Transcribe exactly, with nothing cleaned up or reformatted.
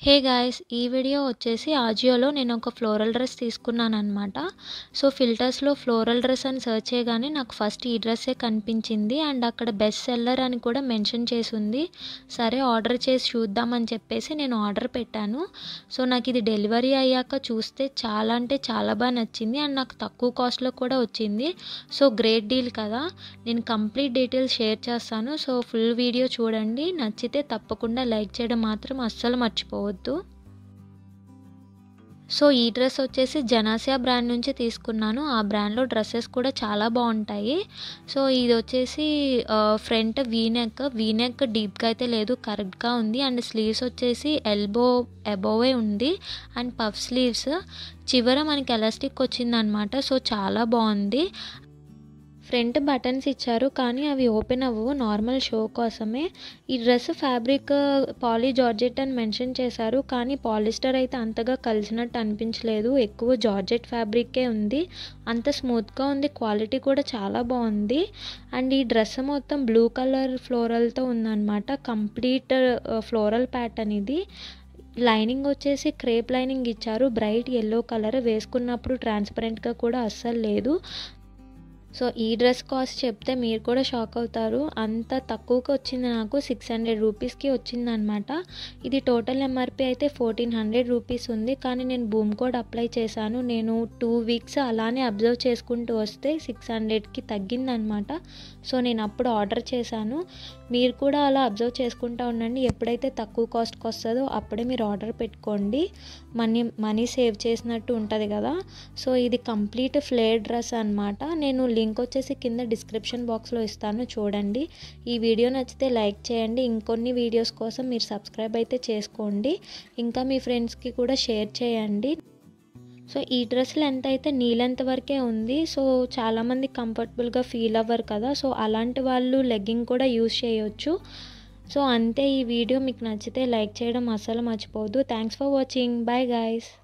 Hey guys! ఈ video వచ్చేసి ఆజియోలో నేను ఒక ఫ్లోరల్ డ్రెస్ తీసుకున్నాననమాట. సో, ఫిల్టర్స్‌లో ఫ్లోరల్ డ్రెస్ అని సెర్చ్ చేయగానే నాకు ఫస్ట్ ఈ డ్రెస్సే కనిపించింది. అండ్ అక్కడ బెస్ట్ సెల్లర్ అని కూడా మెన్షన్ చేసుంది. సరే ఆర్డర్ చేసి చూద్దామని చెప్పేసి నేను ఆర్డర్ పెట్టాను. సో, నాకు ఇది డెలివరీ అయ్యాక చూస్తే చాలా అంటే చాలా బాగా నచ్చింది. అండ్ నాకు తక్కువ కాస్ట్‌లో కూడా వచ్చింది. సో, గ్రేట్ డీల్ కదా! నేను కంప్లీట్ డీటెయిల్స్ షేర్ చేస్తాను. సో, ఫుల్ వీడియో చూడండి. నచ్చితే తప్పకుండా లైక్ చేయడం మాత్రం అస్సలు మర్చిపోవద్దు. సో, ఈ డ్రెస్ వచ్చేసి జనాసియా బ్రాండ్ నుంచి తీసుకున్నాను. ఆ బ్రాండ్‌లో డ్రెసెస్ కూడా చాలా బాగుంటాయి. సో, ఇది వచ్చేసి ah, front V neck, V neck డీప్‌గా అయితే లేదు, కరెక్ట్‌గా ఉంది. అండ్ స్లీవ్స్ వచ్చేసి ఎల్బో అబోవే ఉంది. అండ్ పఫ్ స్లీవ్స్ చివర మనకి ఎలాస్టిక్ వచ్చిందనమాట. సో, చాలా బాగుంది. ఫ్రంట్ బటన్స్ ఇచ్చారు, కానీ అవి ఓపెన్ అవ్వవు, నార్మల్ షో కోసమే. ఈ డ్రెస్ ఫ్యాబ్రిక్ పాలీ జార్జెట్ అని మెన్షన్ చేశారు, కానీ పాలిస్టర్ అయితే అంతగా కలిసినట్టు అనిపించలేదు. ఎక్కువ జార్జెట్ ఫ్యాబ్రికే ఉంది. అంత స్మూత్గా ఉంది, క్వాలిటీ కూడా చాలా బాగుంది. అండ్ ఈ డ్రెస్ మొత్తం బ్లూ కలర్ ఫ్లోరల్తో ఉందన్నమాట. కంప్లీట్ ఫ్లోరల్ ప్యాటర్న్ ఇది. లైనింగ్ వచ్చేసి క్రేప్ లైనింగ్ ఇచ్చారు, బ్రైట్ ఎల్లో కలర్. వేసుకున్నప్పుడు ట్రాన్స్పరెంట్గా కూడా అస్సలు లేదు. సో, ఈ డ్రెస్ కాస్ట్ చెప్తే మీరు కూడా షాక్ అవుతారు. అంత తక్కువకి వచ్చింది, నాకు సిక్స్ హండ్రెడ్ రూపీస్కి వచ్చిందనమాట. ఇది టోటల్ ఎంఆర్పి అయితే ఫోర్టీన్ హండ్రెడ్ రూపీస్ ఉంది, కానీ నేను బూమ్ కోడ్ అప్లై చేశాను. నేను టూ వీక్స్ అలానే అబ్జర్వ్ చేసుకుంటూ వస్తే సిక్స్ హండ్రెడ్కి తగ్గిందనమాట. సో, నేను అప్పుడు ఆర్డర్ చేశాను. మీరు కూడా అలా అబ్జర్వ్ చేసుకుంటూ ఉండండి. ఎప్పుడైతే తక్కువ కాస్ట్కి వస్తుందో అప్పుడే మీరు ఆర్డర్ పెట్టుకోండి. మనీ మనీ సేవ్ చేసినట్టు ఉంటుంది కదా. సో, ఇది కంప్లీట్ ఫ్లేర్ డ్రెస్ అనమాట. నేను లింక్ వచ్చేసి కింద డిస్క్రిప్షన్ బాక్స్లో ఇస్తాను, చూడండి. ఈ వీడియో నచ్చితే లైక్ చేయండి. ఇంకొన్ని వీడియోస్ కోసం మీరు సబ్స్క్రైబ్ అయితే చేసుకోండి. ఇంకా మీ ఫ్రెండ్స్కి కూడా షేర్ చేయండి. సో, ఈ డ్రెస్ లెంత్ అయితే నీ లెంత్ వరకే ఉంది. సో, చాలామంది కంఫర్టబుల్గా ఫీల్ అవ్వరు కదా. సో, అలాంటి వాళ్ళు లెగ్గింగ్ కూడా యూజ్ చేయొచ్చు. సో, అంతే. ఈ వీడియో మీకు నచ్చితే లైక్ చేయడం అస్సలు మర్చిపోవద్దు. Thanks for watching. Bye guys.